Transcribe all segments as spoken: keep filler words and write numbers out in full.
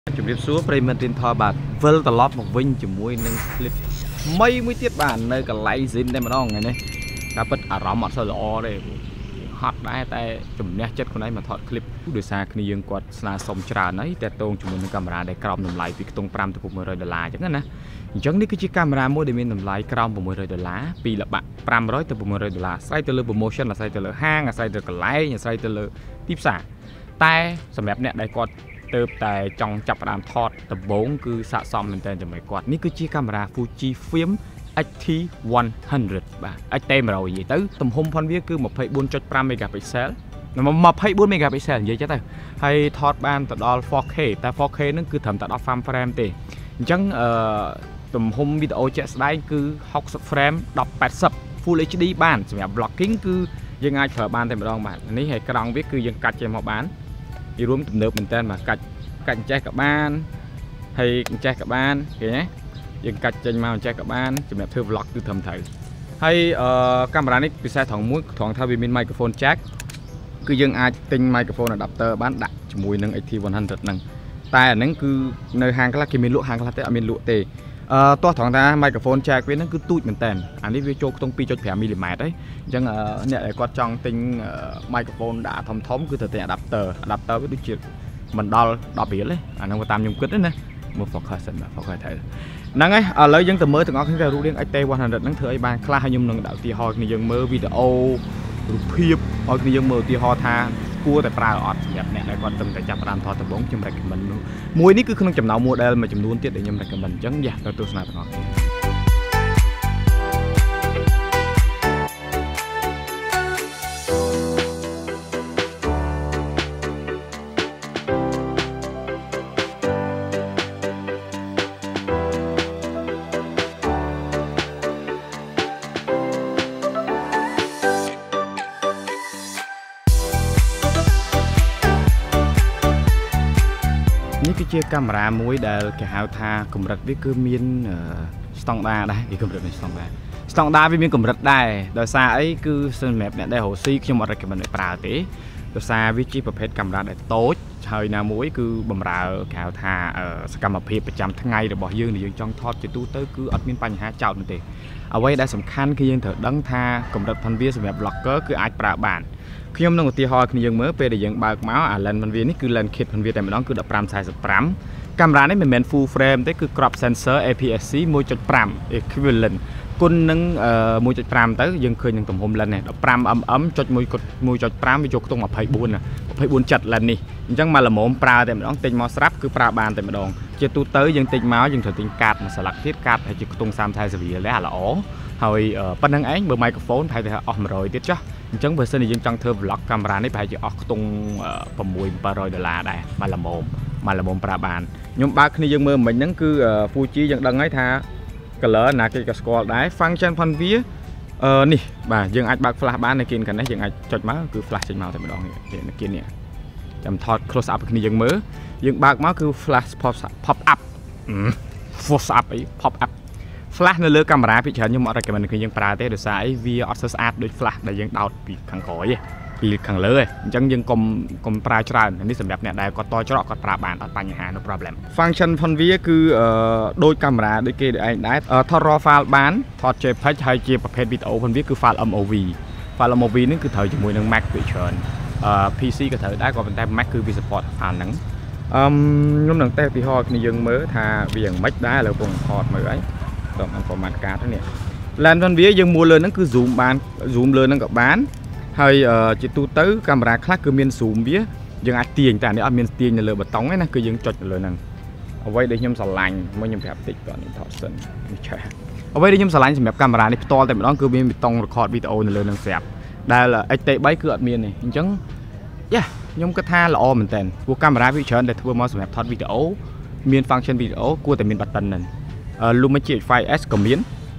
จุดเรียบซัวประเมินเรียนทอบาทเวลตลอดมาวิ่งจมวยหนึ่งคลิปไม่ไม่เทียบบ้านในกับไลซินได้มาน้องไงเนี่ยการปิดอารมณ์อัดสลอเลยฮอตได้แต่จุ่มเนี่ยเจ็ดคนนั้นมาถอดคลิปผู้โดยสารคณียังกวาดสนาสมจรานั้นแต่ตรงจุ่มในกล้องได้กล้องหนึ่งไลฟ์ปีตรงปรามตะปุ่มมือเลยดอลลาร์จังนั้นนะจังนี่คือจิกล้องโมเดลมีหนึ่งไลฟ์กล้องปุ่มมือเลยดอลลาร์ปีละบะปรามร้อยตะปุ่มมือเลยดอลลาร์ใส่ตัวเลยโปรโมชั่นละใส่ตัวเลยห้างใส่ตัวกับไลฟ์ใส่ตัวเลยทิปซ่าแต่สำหรับเนี่ยได้กวาดเติบแต่จองจับรามทอดตะบงคือสะสมเป็นแต่จะไม่กวาดนี่คือจีกล้อง Fuji film เอ็กซ์ ที วันฮันเดรด បាទ เอ็กซ์ ที มาเราอย่างទៅទំហំផនវាគឺ ยี่สิบสี่จุดห้า megapixel ยี่สิบสี่ megapixel និយាយចេះទៅហើយថតបានទៅដល់ four K តែ four K ហ្នឹងគឺត្រឹមតែten ហ្វ្រេមទេអញ្ចឹងអឺទំហំវីដេអូជាក់ស្ដែងគឺsixtyហ្វ្រេមten eighty Full เอช ดี បានសម្រាប់ blocking គឺយើងអាចប្រើបានតែម្ដងបាទនេះហើយក្រង់វាគឺយើងកាត់ចេញមកបានវារួមទំនើបមែនតើបាទកាច់កាច់ចេះក៏បានហើយចេះក៏បានឃើញទេយើងកាច់ចេញមកចេះក៏បានសម្រាប់ធ្វើ vlog គឺត្រឹមត្រូវហើយកាមេរ៉ានេះពិសេសត្រង់មួយត្រង់ថាវាមាន microphone jack គឺយើងអាចទិញ microphone adapter បានដាក់ជាមួយនឹង X T one hundred ហ្នឹងតែអាហ្នឹងគឺនៅហាងខ្លះគេមានលក់ហាងខ្លះទេអត់មានលក់ទេអឺទោះត្រង់ថា microphone jack វាហ្នឹងគឺទូចមែនតើអានេះវាចូលខ្ទង់ two point five មីលីម៉ែត្រហើយអញ្ចឹងអ្នកដែលគាត់ចង់ទិញ microphone ដាក់ធំធំគឺត្រូវទិញ adapter adapter វាដូចជាមិនដល់tenរៀលទេអាហ្នឹងតាមខ្ញុំគិតណាមើល focus សិនបាទ focus ទៅហ្នឹងហើយឥឡូវយើងទៅមើលទាំងអស់គ្នារូបរាង X T one hundred ហ្នឹងធ្វើឲ្យបានខ្លះហើយខ្ញុំនឹងដាក់ឧទាហរណ៍គ្នាយើងមើលវីដេអូរូបភាពឲ្យគ្នាយើងមើលឧទាហរណ៍ថាគួរតែប្រើអត់សម្រាប់អ្នកដែលគាត់ទៅតែចាប់ផ្ដើមថតដំបូងខ្ញុំ recommend មួយនេះគឺក្នុងចំណោម model មួយចំនួនទៀតដែលខ្ញុំ recommend អញ្ចឹងយ៉ាទៅទស្សនាទាំងអស់គ្នានេះគឺជាកាមេរ៉ាមួយដែលគេហៅថាកម្រិតវាគឺមានស្តង់ដារដែរវាកម្រិតមានស្តង់ដារស្តង់ដារវាមានកម្រិតដែរដោយសារអីគឺសម្រាប់អ្នកដែលរកស៊ីខ្ញុំអត់ recommend ឲ្យប្រើទេដោយសារវាជាប្រភេទកាមេរ៉ាដែលតូចហើយណាមួយគឺបម្រើគេហៅថាសកម្មភាពប្រចាំថ្ងៃរបស់យើងដែលយើងចង់ថតជាទូទៅគឺអត់មានបញ្ហាចោតនោះទេអ្វីដែលសំខាន់គឺយើងត្រូវដឹងថាកម្រិតផនវាសម្រាប់ blogger គឺអាចប្រើបានខ្ញុំនឹងឧទាហរណ៍គ្នាយើងមើលពេលដែលយើងបើកមកអា lens ផនវានេះគឺ lens kit ផនវាតែម្ដងគឺfifteen forty-fiveកាមេរ៉ានេះមិនមែន full frame ទេគឺ crop sensor A P S C one point five equivalent គុណនឹងone point fiveទៅយើងឃើញនឹងទំហំ lens នេះfifteen millimeter ចុចone one point five វាចូលខ្ទង់twenty-four twenty-fourចិត្ត lens នេះអញ្ចឹងមកល្មមប្រើតែម្ដងទិញមកស្រាប់គឺប្រើបានតែម្ដងជាទូទៅយើងទិញមកយើងត្រូវទិញកាតមួយស្លាកទៀតកាតហើយជាខ្ទង់thirty fortyរៀលដែរល្អហើយប៉ុណ្្នឹងឯងបើ microphone ប្រហែលតែអស់one hundredទៀតចុះអញ្ចឹងបើសិនជាយើងចង់ធ្វើ vlog កាមេរ៉ានេះប្រហែលជាអស់ខ្ទង់six thousand seven hundredដុល្លារដែរមកល្មមមកល្មមប្រើបានខ្ញុំបើកគ្នាយើងមើលមិញហ្នឹងគឺ Fuji យើងដឹងហើយថា color ណាគេក៏ស្គាល់ដែរ function ផនវាអឺនេះបាទយើងអាចបើក flash បាននៅគៀនខាងនេះយើងអាចចុចមកគឺ flash ចេញមកតែម្ដងនេះគៀននេះចាំថត close up គ្នាយើងមើលយើងបើកមកគឺ flash pop pop up pop up អី pop up flash នៅលើកាមេរ៉ាពីច្រើនខ្ញុំអត់ recommend គ្នាយើងប្រើទេដោយសារអីវាអត់សូវស្អាតដូច flash ដែលយើងដោតពីខាងក្រោយទេពីខាងលើទេអញ្ចឹងយើងកុំកុំប្រើច្រើននេះសម្រាប់អ្នកដែលគាត់តច្រកគាត់ប្រើបានអត់បញ្ហា no problem function ផនវាគឺដូចកាមេរ៉ាដូចគេឯងដែរថត raw file បានថត JPEG ហើយជាប្រភេទវីដេអូផនវាគឺ file M O V file M O V នេះគឺត្រូវជាមួយនឹង Mac ពីច្រើនអឺ P C ក៏ត្រូវដែរក៏ប៉ុន្តែ Mac គឺវា support file ហ្នឹងអឺខ្ញុំនឹងតេស្តឧទាហរណ៍គ្នាយើងមើលថាវាយ៉ាងម៉េចដែរឥឡូវកំពុងថតមើលអីតោះអង្គ format card ហ្នឹងនេះ lens ផនវាយើងមួលលើហ្នឹងគឺ zoom បាន zoom លើហ្នឹងក៏បានហើយជាទូទៅកាមេរ៉ាខ្លះគឺមាន zoom វាយើងអាចទាញតែនេះអត់មានទាញនៅលើប៊ូតុងទេណាគឺយើងចុចនៅលើហ្នឹងអ្វីដែលខ្ញុំស្រឡាញ់មកខ្ញុំប្រាប់តិចก่อนថតសិនឆេះអ្វីដែលខ្ញុំស្រឡាញ់សម្រាប់កាមេរ៉ានេះផ្ទាល់តែម្ដងគឺមានប៊ូតុង record វីដេអូនៅលើហ្នឹងស្រាប់ដែល X T three គឺអត់មានទេអញ្ចឹងយ៉ាខ្ញុំគិតថាល្អមែនតើព្រោះកាមេរ៉ាវាច្រើនដែលធ្វើមកសម្រាប់ថតវីដេអូមាន function វីដេអូគួរតែមាន button ហ្នឹង Luma G H five S ក៏មាន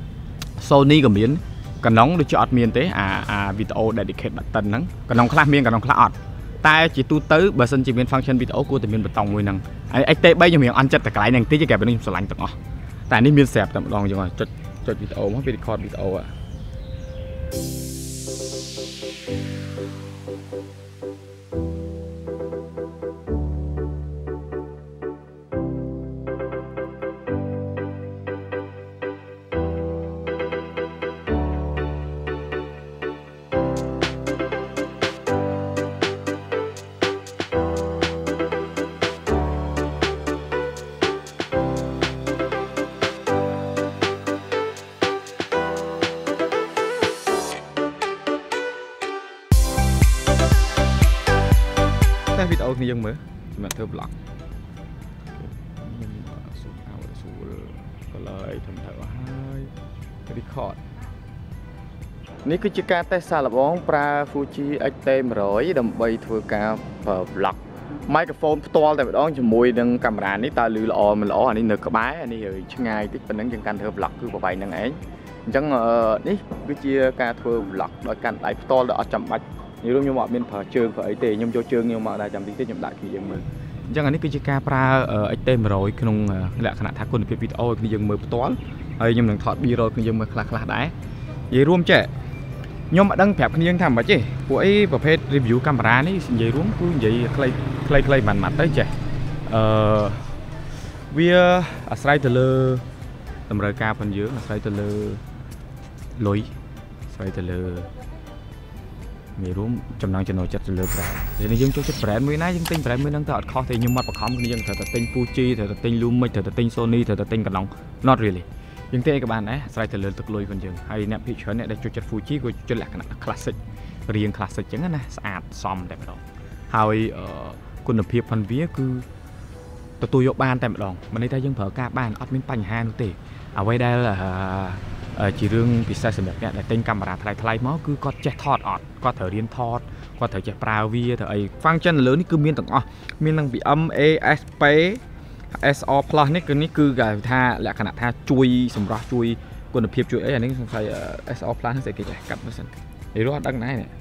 Sony ក៏មានកណ្ដុងដូចជាអត់មានទេអាអាវីដេអូ dedicate button ហ្នឹងកណ្ដុងខ្លះមានកណ្ដុងខ្លះអត់តែជាទូទៅបើសិនជាមាន function វីដេអូគួរតែមានប៊ូតុងមួយហ្នឹងហើយ X T three ខ្ញុំរៀងអន់ចិត្តតែកន្លែងហ្នឹងតិចគេពេលនេះខ្ញុំស្រឡាញ់ទាំងអស់តែនេះមានស្រាប់តែម្ដងចឹងចុចចុចវីដេអូមកវា record វីដេអូហ៎។អូគ្នាយើងមើលសម្រាប់ធ្វើ vlog ស៊ូអោស៊ូក៏ឡើយធំទៅហើយ record នេះគឺជាការតេស្តសាកល្បងប្រើ Fuji เอ็กซ์ ที หนึ่งร้อย ដើម្បីធ្វើការ vlog microphone ផ្ទាល់តែម្ដងជាមួយនឹងកាមេរ៉ានេះតើលឺល្អមិនល្អអានេះនៅក្បែរអានេះឆ្ងាយតិចប៉ុណ្ណឹងយើងកាន់ធ្វើ vlog គឺបបាយនឹងឯងអញ្ចឹងនេះគឺជាការធ្វើ vlog ដោយកាន់ដៃផ្ទាល់ដោយអត់ចាំបាច់និយាយរួមខ្ញុំអត់មានប្រើជើងប្រើអីទេខ្ញុំយកជើងខ្ញុំមកដែរចាំតិចទៀតខ្ញុំដាក់គ្នាយើងមើលអញ្ចឹងអានេះគឺជាការប្រើ เอ็กซ์ ที หนึ่งร้อย ក្នុងលក្ខណៈថាគុណភាពវីដេអូឲ្យគ្នាយើងមើលផ្ទាល់ហើយខ្ញុំនឹងថត B-roll គ្នាយើងមើលខ្លះៗដែរនិយាយរួមចេះខ្ញុំអត់ដឹងប្រាប់គ្នាយើងថាមិនទេពួកអីប្រភេទ review កាមេរ៉ានេះនិយាយរួមគឺនិយាយខ្លីខ្លីៗមិនម៉ាត់ទៅចេះអឺវាអាស្រ័យទៅលើតម្រូវការរបស់យើងអាស្រ័យទៅលើលុយអាស្រ័យទៅលើនិយាយរួមចំណងចំណូលចិត្តទៅលើ brand ពេលយើងចូលចិត្ត brand មួយណាយើងទិញ brand មួយហ្នឹងទៅអត់ខុសទេខ្ញុំមកបង្ខំគ្នាយើងត្រូវតែទិញ Fuji ត្រូវតែទិញ Lumix ត្រូវតែទិញ Sony ត្រូវតែទិញកន្លង not really យើងទេក៏បានដែរអាស្រ័យទៅលើទឹកលុយរបស់យើងហើយអ្នកភាគច្រើនអ្នកដែលចូលចិត្ត Fuji ក៏ចូលចិត្តលក្ខណៈ classic រៀង classic ចឹងណាស្អាតសមតែម្ដងហើយគុណភាពផងវាគឺទទួលយកបានតែម្ដងមិនន័យថាយើងប្រើការបានអត់មានបញ្ហានោះទេអ្វីដែលជារឿងពិសេសសម្រាប់អ្នកដែលទិញកាមេរ៉ាថ្លៃថ្លៃមកគឺគាត់ចេះថតអត់គាត់ត្រូវរៀនថតគាត់ត្រូវចេះប្រើវាទៅអី function លើនេះគឺមានទាំងអស់មានទាំងពី M A S P S R Plus នេះគឺនេះគឺគេថាលក្ខណៈថាជួយសម្រាប់ជួយគុណភាពជួយអីអានេះសង្ស័យ S R Plus ហ្នឹងស្អីគេចេះកាត់មើលសិននិយាយរស់អត់ដឹងណានេះ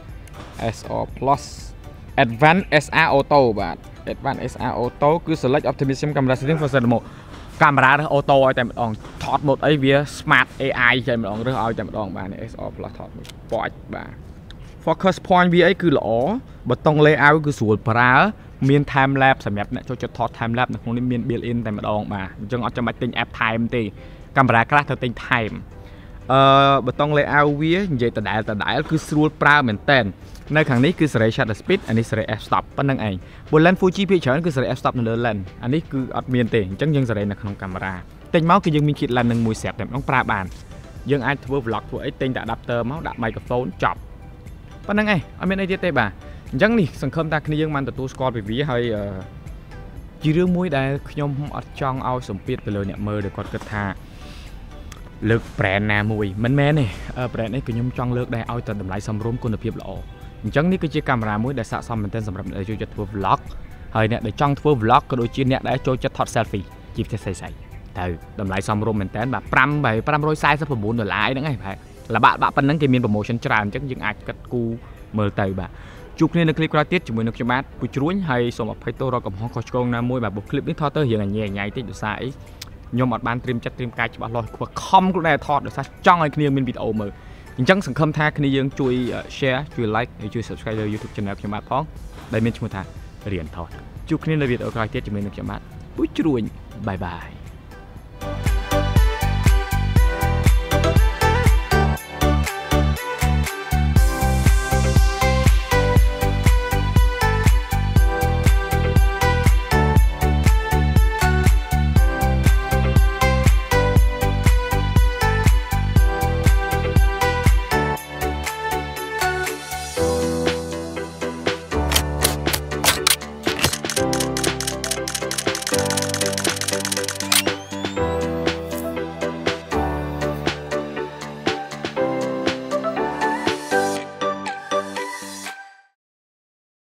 S R Plus Advanced เอส อาร์ Auto បាទ Advanced เอส อาร์ Auto គឺ Select Optimization Camera Setting for Cinema កាមេរ៉ារើស Auto ឲ្យតែម្ដងថតម៉ូដអីវា Smart เอ ไอ តែម្ដងរើសឲ្យតែម្ដងបាទ เอส អាร์ Plus ថតមួយពណ៌បាទ Focus Point វាអីគឺល្អប៊ូតុង Layout គឺស្រួលប្រើមាន time lapse សម្រាប់អ្នកចូលចិត្តថត time lapse នៅក្នុងនេះមាន built in តែម្ដងបាទអញ្ចឹងអត់ចាំបាច់ទិញ app time ទេកាមេរ៉ាខ្លះត្រូវទិញ time អឺប៊ូតុង layout វានិយាយដដែលដដែលគឺស្រួលប្រើមែនតើនៅខាងនេះគឺសេរី shutter speed អានេះសេរី f stop ប៉ុណ្្នឹងឯងបើ lens Fuji ភាគច្រើនគឺសេរី f stop នៅលើ lens អានេះគឺអត់មានទេអញ្ចឹងយើងសេរីនៅក្នុងកាមេរ៉ាទិញមកគឺយើងមានគៀត lens នឹងមួយស្រាប់តែម្ដងប្រើបានយើងអាចធ្វើ vlog ធ្វើអីទិញតែ adapter មកដាក់ microphone ចប់ប៉ុណ្្នឹងឯងអត់មានអីទៀតទេបាទអញ្ចឹងនេះសង្ឃឹមថាគ្នាយើងបានទទួលស្គាល់ពីវាហើយជារឿងមួយដែលខ្ញុំអត់ចង់ឲ្យសម្ពាធទៅលើអ្នកមើលដែលគាត់គិតថាលើក brand ណាមួយមិនមែនទេ brand នេះគឺខ្ញុំចង់លើកដែរឲ្យតែតម្លៃសមរម្យគុណភាពល្អអញ្ចឹងនេះគឺជាកាមេរ៉ាមួយដែលស័ក្តិសមមែនទែនសម្រាប់អ្នកដែលចូលចិត្តធ្វើ vlog ហើយអ្នកដែលចង់ធ្វើ vlog ក៏ដូចជាអ្នកដែលចូលចិត្តថត selfie ជាពិសេសស្អីទៅតម្លៃសមរម្យមែនទែនបាទ5បែ549ដុល្លារហ្នឹងឯងបាទលបាក់បាក់ប៉ុណ្ណឹងគេមាន promotion ច្រើនអញ្ចឹងយើងអាចកាត់គូមើលទៅបាទជួបគ្នានៅคลิปក្រោយទៀតជាមួយនឹងខ្ញុំបាទពូជ្រួញហើយសូមអភ័យទោសរកកំហុសខុសឆ្គងណាមួយបាទคลิปនេះថតទៅរៀងញ៉ៃញ៉ៃតិចដោយសារអីខ្ញុំអត់បានត្រៀមចិត្តត្រៀមកាយច្បាស់លាស់ខ្វះខំខ្លួនដែរថតដោយសារចង់ឲ្យគ្នាមានវីដេអូមើលអញ្ចឹងសង្ឃឹមថាគ្នាយើងជួយ share ជួយ like ហើយជួយ subscribe លើ YouTube channel ខ្ញុំបាទផងដែលមានឈ្មោះថារៀនថតជួបគ្នានៅវីដេអូក្រោយទៀតជាមួយនឹងខ្ញុំបាទពូជ្រួញបាយបាយ